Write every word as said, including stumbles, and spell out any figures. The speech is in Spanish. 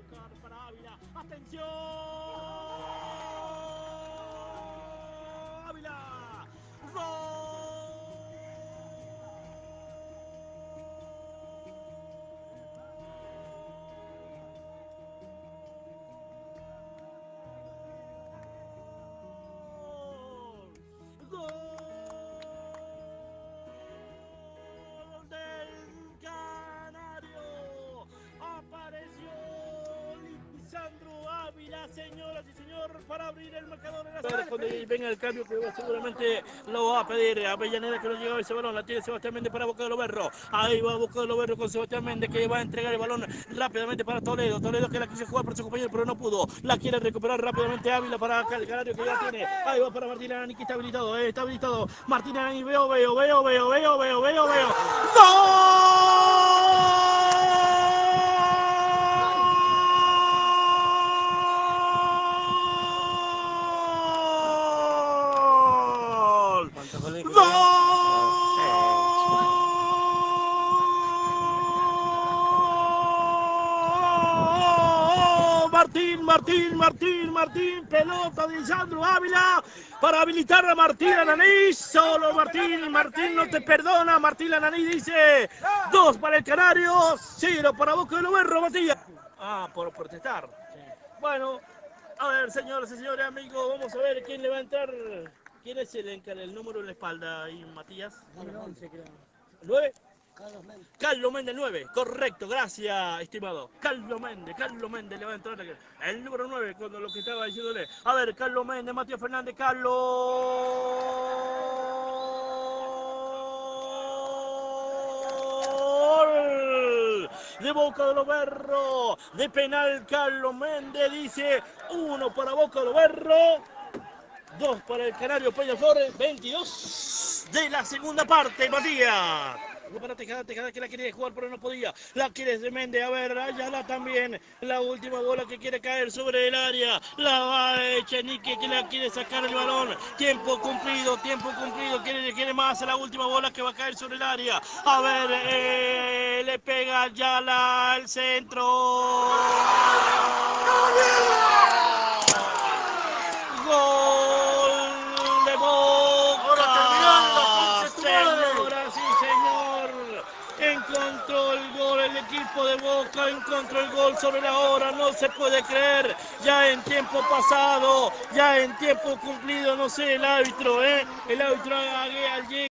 buscar para Ávila. ¡Atención! ¡Ávila! ¡Gol! ¡Gol! Lisandro Ávila, señoras y señores, para abrir el marcador en la sala. Cuando venga el cambio, que seguramente lo va a pedir Avellaneda, que no llega ese balón, la tiene Sebastián Méndez para Boca de Loberro. Ahí va Boca de Loberro con Sebastián Méndez, que va a entregar el balón rápidamente para Toledo. Toledo que la quiso jugar por su compañero, pero no pudo. La quiere recuperar rápidamente Ávila para el Canario, que ya tiene. Ahí va para Martín Arani, que está habilitado, eh, está habilitado. Martín Arani, veo, veo, veo, veo, veo, veo, veo, veo. ¡Gol! Martín, Martín, Martín, Martín, pelota de Lisandro Ávila para habilitar a Martín Ananí. Solo Martín, Martín no te perdona. Martín Ananí dice dos para el Canario, cero para Boca de Loberro, Matías. Ah, por protestar. Sí. Bueno, a ver, señoras y señores, amigos, vamos a ver quién le va a entrar. ¿Quién es el, el número en la espalda ahí, Matías? once, creo. ¿nueve? Carlos Méndez. Carlos Méndez nueve, correcto, gracias, estimado. Carlos Méndez, Carlos Méndez le va a entrar el número nueve, cuando lo que estaba diciéndole. A ver, Carlos Méndez, Matías Fernández, Carlos de Boca de Loberro, de penal Carlos Méndez, dice uno para Boca de Loberro, dos para el Canario Peñaflores, veintidós de la segunda parte, Matías. Para Tejada, Tejada que la quería jugar pero no podía, la quiere de Méndez, a ver, Ayala también, la última bola que quiere caer sobre el área, la va Echenique que la quiere sacar el balón, tiempo cumplido, tiempo cumplido, quiere, quiere más, la última bola que va a caer sobre el área, a ver, eh, le pega Ayala al centro. Gol de Boca. Señoras y señor, encontró el gol el equipo de Boca, encontró el gol sobre la hora, no se puede creer, ya en tiempo pasado, ya en tiempo cumplido, no sé, el árbitro, ¿eh? El árbitro allí